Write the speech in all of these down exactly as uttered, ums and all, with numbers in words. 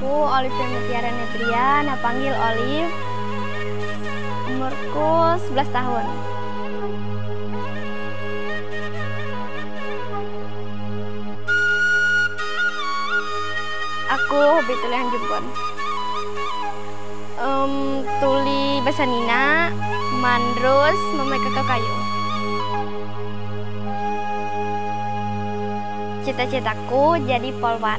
Namaku Olivia Mutiara Nebria, nah panggil Olive. Umurku sebelas tahun. Aku hobi tulisan jempol. Um, tuli bahasa Nina, mandrus, memakai kakao kayu. Cita-citaku jadi polwan.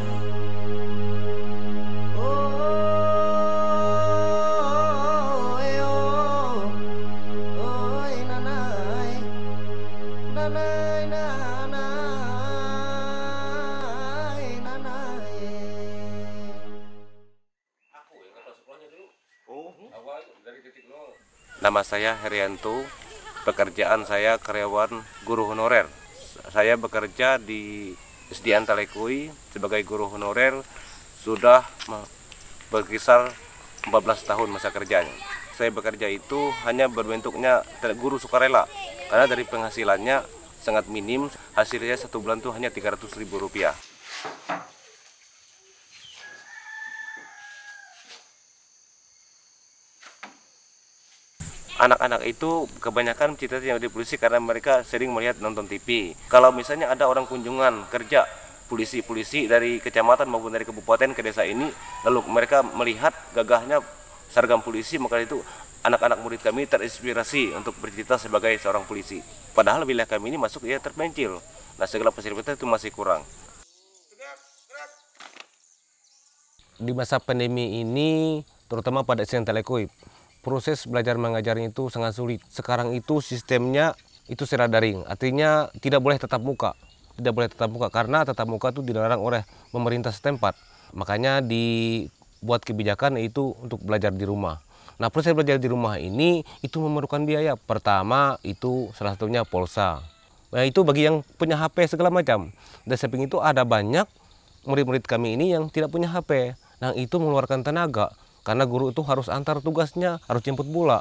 Nama saya Herianto, pekerjaan saya karyawan guru honorer. Saya bekerja di S D N Talekui sebagai guru honorer sudah berkisar empat belas tahun masa kerjanya. Saya bekerja itu hanya berbentuknya guru sukarela, karena dari penghasilannya sangat minim, hasilnya satu bulan itu hanya tiga ratus ribu rupiah. Anak-anak itu kebanyakan cita-cita di polisi karena mereka sering melihat nonton T V. Kalau misalnya ada orang kunjungan kerja, polisi-polisi dari kecamatan maupun dari kabupaten ke desa ini, lalu mereka melihat gagahnya seragam polisi, maka itu anak-anak murid kami terinspirasi untuk bercita sebagai seorang polisi. Padahal wilayah kami ini masuk ya terpencil. Nah, segala fasilitas itu masih kurang. Di masa pandemi ini, terutama pada S D N Talekui, proses belajar mengajarnya itu sangat sulit. Sekarang itu sistemnya itu secara daring, artinya tidak boleh tatap muka. Tidak boleh tatap muka karena tatap muka itu dilarang oleh pemerintah setempat. Makanya dibuat kebijakan itu untuk belajar di rumah. Nah, proses belajar di rumah ini itu memerlukan biaya. Pertama itu salah satunya pulsa. Nah, itu bagi yang punya H P segala macam. Dan samping itu ada banyak murid-murid kami ini yang tidak punya H P. Nah, itu mengeluarkan tenaga. Karena guru itu harus antar tugasnya, harus jemput bola.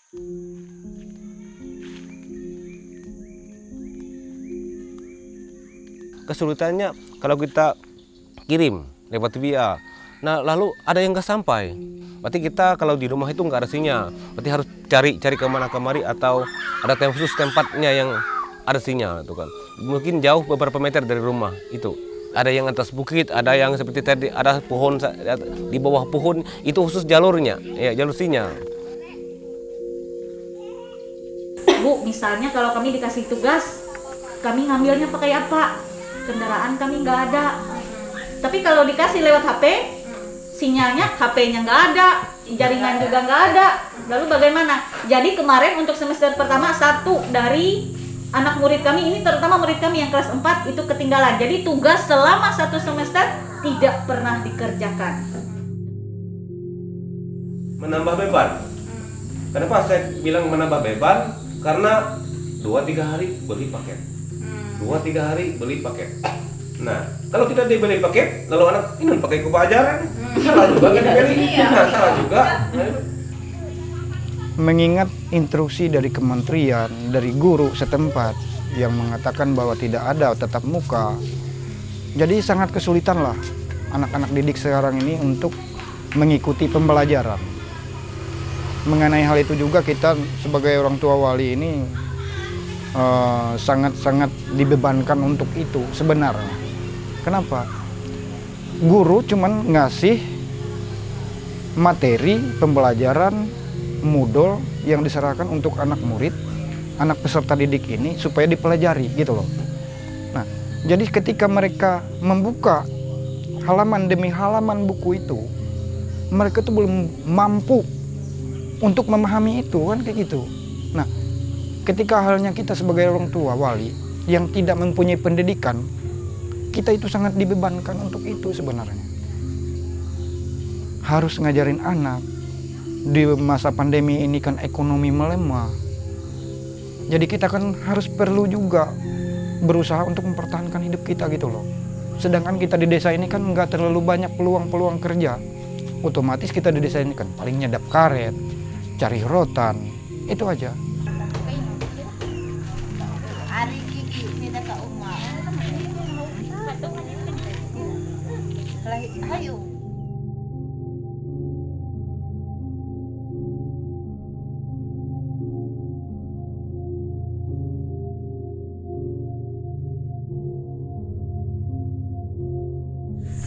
Kesulitannya kalau kita kirim lewat via, nah lalu ada yang nggak sampai. Berarti kita kalau di rumah itu nggak ada sinyal. Berarti harus cari cari kemana kemari atau ada tem khusus tempatnya yang ada sinyal, itu kan. Mungkin jauh beberapa meter dari rumah itu. Ada yang atas bukit, ada yang seperti tadi, ada pohon di bawah pohon, itu khusus jalurnya, ya jalur sinyal. Bu, misalnya kalau kami dikasih tugas, kami ngambilnya pakai apa? Kendaraan kami nggak ada. Tapi kalau dikasih lewat H P, sinyalnya H P-nya nggak ada, jaringan juga nggak ada. Lalu bagaimana? Jadi kemarin untuk semester pertama, satu dari anak murid kami ini, terutama murid kami yang kelas empat itu ketinggalan. Jadi tugas selama satu semester tidak pernah dikerjakan. Menambah beban. Kenapa saya bilang menambah beban? Karena dua tiga hari beli paket. dua tiga hari beli paket. Nah, kalau kita dibeli paket, lalu anak ini pakai kupa ajaran, salah juga kan dibeli. Nah, salah juga. Mengingat instruksi dari kementerian, dari guru setempat yang mengatakan bahwa tidak ada tatap muka, jadi sangat kesulitan lah anak-anak didik sekarang ini untuk mengikuti pembelajaran. Mengenai hal itu juga kita sebagai orang tua wali ini sangat-sangat uh, dibebankan untuk itu sebenarnya. Kenapa? Guru cuman ngasih materi pembelajaran modul yang diserahkan untuk anak murid, anak peserta didik ini supaya dipelajari gitu loh. Nah, jadi ketika mereka membuka halaman demi halaman buku itu, mereka tuh belum mampu untuk memahami itu kan kayak gitu. Nah, ketika halnya kita sebagai orang tua wali yang tidak mempunyai pendidikan, kita itu sangat dibebankan untuk itu sebenarnya. Harus ngajarin anak. Di masa pandemi ini kan ekonomi melemah. Jadi kita kan harus perlu juga berusaha untuk mempertahankan hidup kita gitu loh. Sedangkan kita di desa ini kan nggak terlalu banyak peluang-peluang kerja. Otomatis kita di desa ini kan paling nyedap karet, cari rotan, itu aja.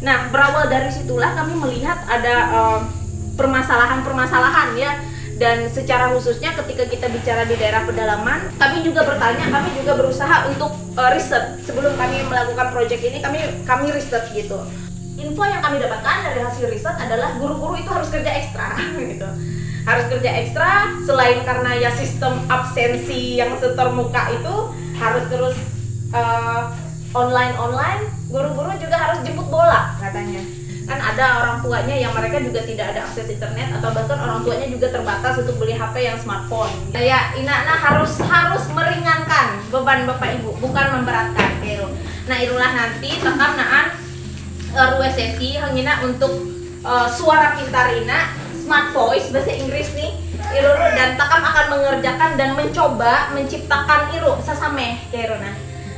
Nah, berawal dari situlah kami melihat ada uh, permasalahan-permasalahan ya. Dan secara khususnya ketika kita bicara di daerah pedalaman, kami juga bertanya, kami juga berusaha untuk uh, riset. Sebelum kami melakukan proyek ini, kami kami riset gitu. Info yang kami dapatkan dari hasil riset adalah guru-guru itu harus kerja ekstra gitu. Harus kerja ekstra, selain karena ya sistem absensi yang setermuka itu harus terus uh, online-online, guru-guru juga harus jemput bola katanya. Kan ada orang tuanya yang mereka juga tidak ada akses internet atau bahkan orang tuanya juga terbatas untuk beli H P yang smartphone. Ya, Ina harus harus meringankan beban Bapak Ibu, bukan memberatkan gitu. Nah, irulah nanti takam naan ruang sesi hangina untuk uh, suara pintar Ina, smart voice bahasa Inggris nih. Iru dan takam akan mengerjakan dan mencoba menciptakan iru sasame kayak Rona.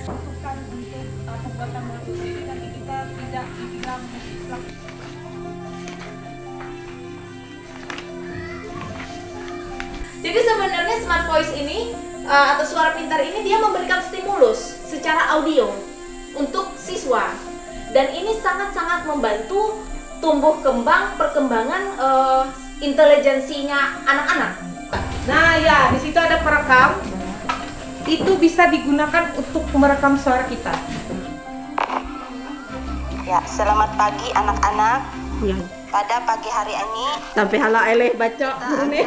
Jadi sebenarnya smart voice ini uh, atau suara pintar ini dia memberikan stimulus secara audio untuk siswa, dan ini sangat-sangat membantu tumbuh kembang perkembangan uh, intelijensinya anak-anak. Nah ya, di situ ada perekam, itu bisa digunakan untuk merekam suara kita. Ya, selamat pagi anak-anak. Ya. Pada pagi hari ini Sampai hala eleh baca ini.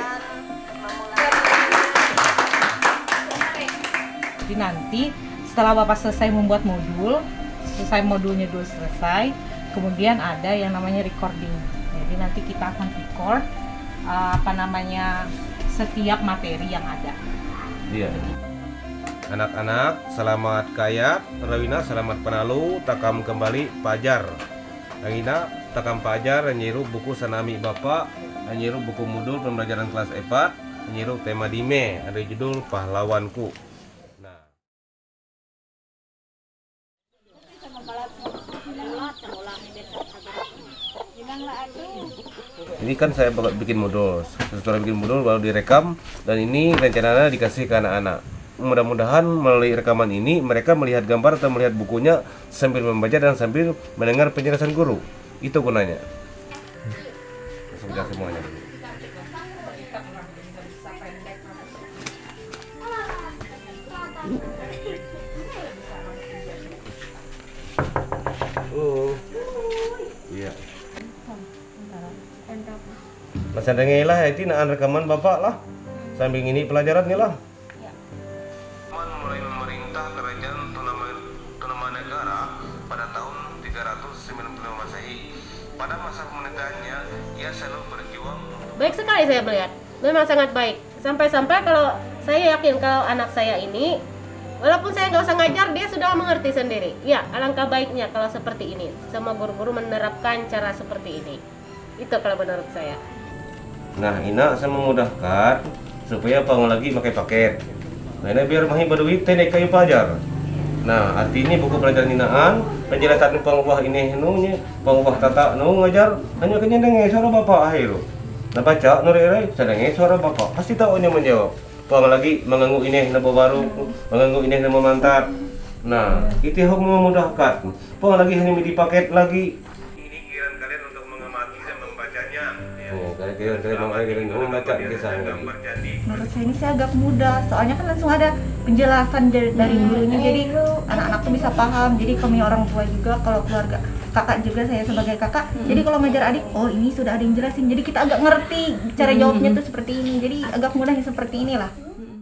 Jadi nanti setelah Bapak selesai membuat modul, selesai modulnya dulu selesai, kemudian ada yang namanya recording. Jadi nanti kita akan record uh, apa namanya setiap materi yang ada. Iya. Anak-anak, selamat kayat, Rawina selamat penalu, takam kembali pajar. Angina takam pajar, nyiru buku sanami Bapak, nyiru buku modul pembelajaran kelas empat, nyiru tema dime, ada judul Pahlawanku. Nah. Ini kan saya bakal bikin modul, setelah bikin modul baru direkam, dan ini rencananya dikasih ke anak-anak. Mudah-mudahan melalui rekaman ini mereka melihat gambar atau melihat bukunya sambil membaca dan sambil mendengar penjelasan guru. Itu gunanya. Sudah semuanya. Oh, iya. Mas Andengnya lah, itu naan rekaman bapak lah. Sambil ini pelajarannya lah. Mulai memerintah kerajaan Tunamanegara pada tahun tiga ratus sembilan puluh lima Masehi. Pada masa pemerintahannya, ia selalu berjuang. Baik sekali saya melihat, memang sangat baik. Sampai-sampai kalau saya yakin kalau anak saya ini, walaupun saya nggak usah ngajar, dia sudah mengerti sendiri. Ya, alangkah baiknya kalau seperti ini. Semua guru-guru menerapkan cara seperti ini. Itu kalau menurut saya. Nah, Ina saya memudahkan supaya panggil lagi pakai paket. Nah, ini biar mahi baduit tenek kayu pajar. Nah, artinya buku pelajaran Inaan, penjelasan pengubah ini nunya, pengubah tata nu ngajar, hanya kenya dengar suara bapak akhir. Nah, baca nurere sedangnya suara bapak. Pasti tahu nya menjawab. Panggil lagi mengganggu ini nabo baru, mengganggu ini nabo mantap. Nah, itu yang memudahkan. Panggil lagi hanya di paket lagi. Ini giliran kalian untuk mengamati dan membacanya. Oh, kalian kalian kalian membaca kisahnya. Menurut saya ini saya agak mudah, soalnya kan langsung ada penjelasan dari, dari gurunya, jadi anak-anak tuh bisa paham. Jadi kami orang tua juga, kalau keluarga kakak juga, saya sebagai kakak, hmm. jadi kalau ngajar adik, oh ini sudah ada yang jelasin, jadi kita agak ngerti cara jawabnya tuh seperti ini, jadi agak mudah yang seperti inilah.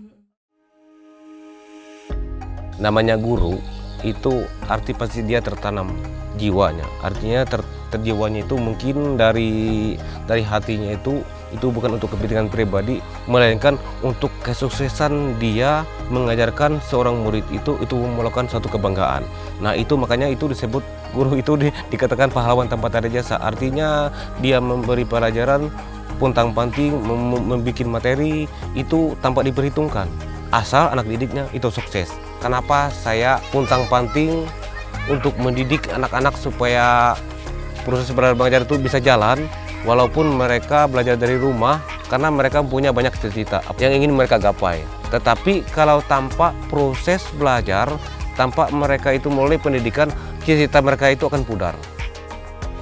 Namanya guru itu arti pasti dia tertanam jiwanya, artinya ter, terjiwanya itu mungkin dari dari hatinya itu itu bukan untuk kepentingan pribadi, melainkan untuk kesuksesan dia mengajarkan seorang murid itu itu melakukan suatu kebanggaan. Nah, itu makanya itu disebut guru itu di, dikatakan pahlawan tanpa tanda jasa. Artinya dia memberi pelajaran puntang-panting, mem, membuat materi itu tanpa diperhitungkan, asal anak didiknya itu sukses. Kenapa saya puntang-panting untuk mendidik anak-anak supaya proses belajar mengajar itu bisa jalan, walaupun mereka belajar dari rumah, karena mereka punya banyak cita-cita yang ingin mereka gapai. Tetapi kalau tanpa proses belajar, tanpa mereka itu mulai pendidikan, cita-cita mereka itu akan pudar.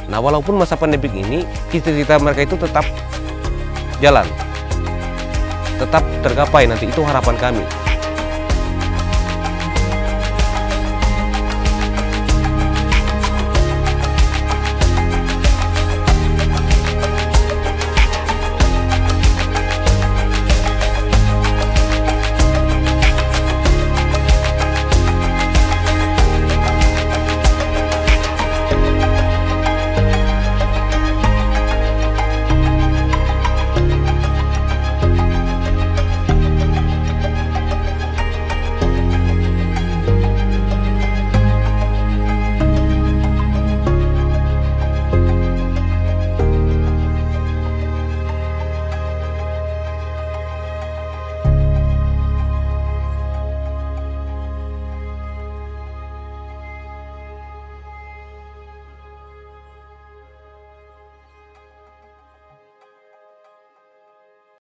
Nah, walaupun masa pandemik ini, cita-cita mereka itu tetap jalan, tetap tergapai nanti, itu harapan kami.